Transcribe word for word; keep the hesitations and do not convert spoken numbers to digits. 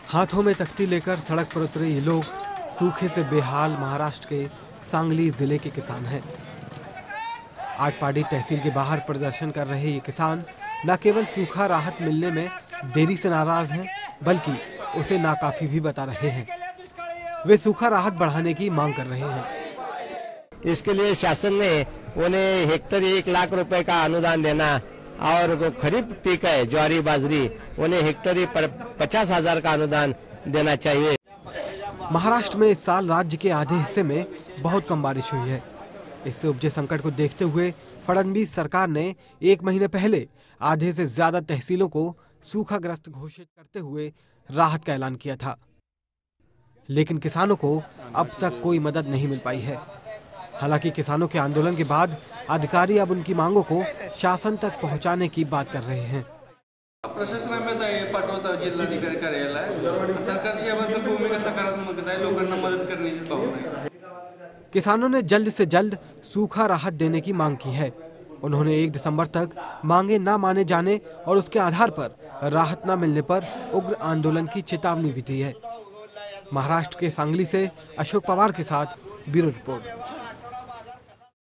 हाथों में तख्ती लेकर सड़क पर उतरे ये लोग सूखे से बेहाल महाराष्ट्र के सांगली जिले के किसान हैं। आटपाडी तहसील के बाहर प्रदर्शन कर रहे ये किसान न केवल सूखा राहत मिलने में देरी से नाराज हैं, बल्कि उसे नाकाफी भी बता रहे हैं। वे सूखा राहत बढ़ाने की मांग कर रहे हैं। इसके लिए शासन ने उन्हें हेक्टर एक लाख रुपए का अनुदान देना और खरीफ पीक है ज्वारी बाजरी, उन्हें हेक्टर पचास हजार का अनुदान देना चाहिए। महाराष्ट्र में इस साल राज्य के आधे हिस्से में बहुत कम बारिश हुई है। इससे उपजे संकट को देखते हुए फडणवीस सरकार ने एक महीने पहले आधे से ज्यादा तहसीलों को सूखाग्रस्त घोषित करते हुए राहत का ऐलान किया था, लेकिन किसानों को अब तक कोई मदद नहीं मिल पाई है। हालांकि किसानों के आंदोलन के बाद अधिकारी अब उनकी मांगों को शासन तक पहुंचाने की बात कर रहे हैं। प्रशासनामध्ये पाठवता जिल्हाधिकारी कार्यालय सरकारची याबद्दल भूमिका सकारात्मक आहे, लोकांना मदत करण्याची भावना आहे। किसानों ने जल्द से जल्द सूखा राहत देने की मांग की है। उन्होंने एक दिसंबर तक मांगे न माने जाने और उसके आधार पर राहत न मिलने पर उग्र आंदोलन की चेतावनी भी दी है। महाराष्ट्र के सांगली से अशोक पवार के साथ ब्यूरो रिपोर्ट।